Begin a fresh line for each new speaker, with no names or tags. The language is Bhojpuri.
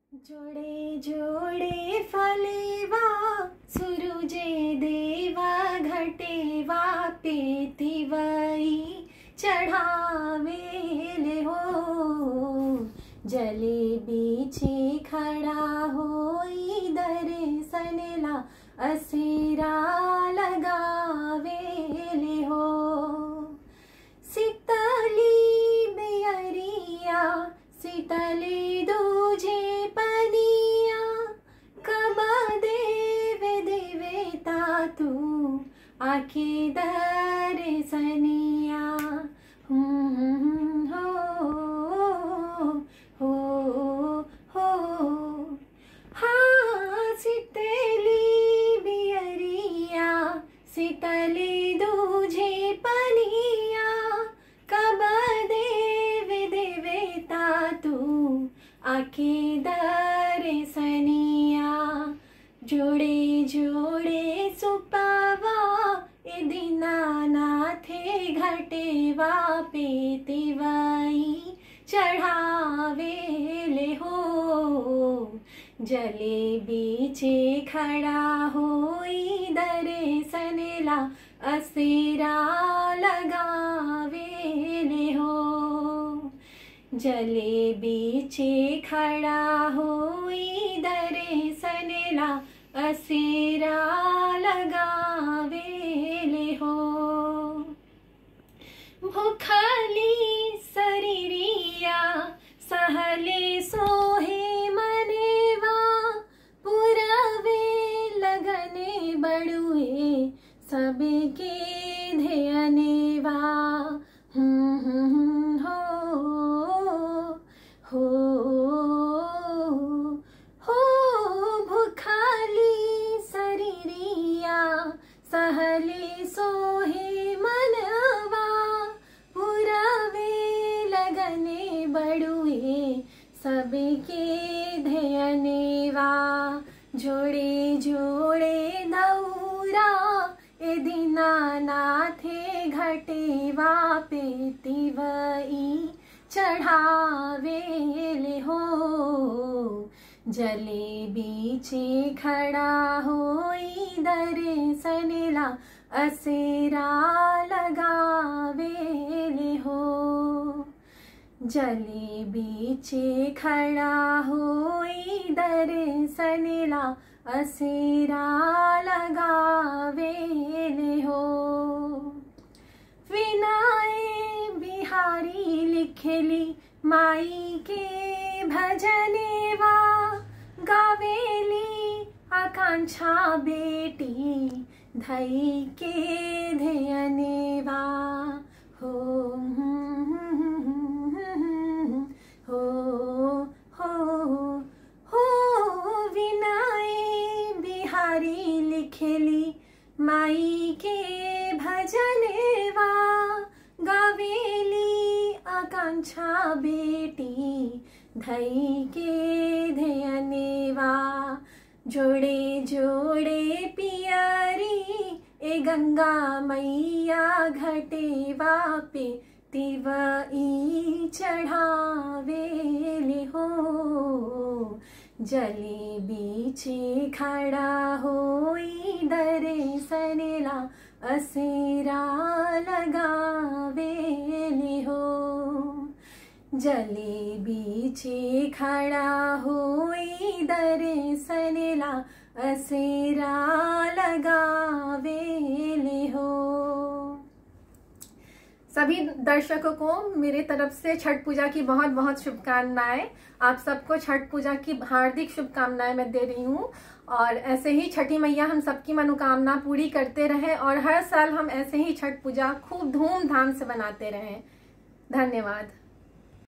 जोड़े जोड़े फलेवा सुरुजे देवा घटेवा पेतिवई चढ़ावेले हो। जले बीचे खड़ा होई दर्शनला असेरा लगावेले हो। सीतली बेअरिया सीतले दूजे पनिया कब देवे देवेता तू आखे दर्शनिया। हो हाँ सीतली बियरिया सीतले दूजे पनिया कब देवे देवेता तू आखे दर्शनिया। जोड़े जोड़े सुपावा ए दीनानाथे घटेवा पेतिवई चढ़ावेले हो। जले बीचे खड़ा होई दर्शनला असेरा लगावेले हो। जले बीचे खड़ा होई दर्शनला असेरा लगावेले हो। भूखली शरीरिया सहले सोहे मनेवा पुरवे लगने बड़ुए सबके ध्यानेवा। हो भूखली शरीरिया सहले सोहे मनवा पुरवे लगने बड़ुए सबके ध्यानेवा। जोड़े जोड़े दौरा ए दीनानाथे घटेवा पेतिवई चढ़ावेले हो। जले बीचे खड़ा होई दर्शनला असेरा लगावेले हो। जले बीचे खड़ा होई दर्शनला असेरा लगावेले हो। विनाए बिहारी लिखेली माई के भजनेवा गावेली आकांक्षा बेटी धई के ध्यानेवा। हो विनाए बिहारी लिखेली माई के भजनेवा गावेली आकांक्षा बेटी धई के ध्यानेवा। जोड़े जोड़े पियरी ए गंगा मैया घटेवा पेतिवई चढ़ावेले हो। जले बीचे खड़ा होई दर्शनला असेरा लगावेले हो। जले बीचे खड़ा होई दर्शनला असेरा लगावेले हो। सभी दर्शकों को मेरे तरफ से छठ पूजा की बहुत बहुत शुभकामनाएं। आप सबको छठ पूजा की हार्दिक शुभकामनाएं मैं दे रही हूँ। और ऐसे ही छठी मैया हम सबकी मनोकामना पूरी करते रहें और हर साल हम ऐसे ही छठ पूजा खूब धूमधाम से मनाते रहें। धन्यवाद।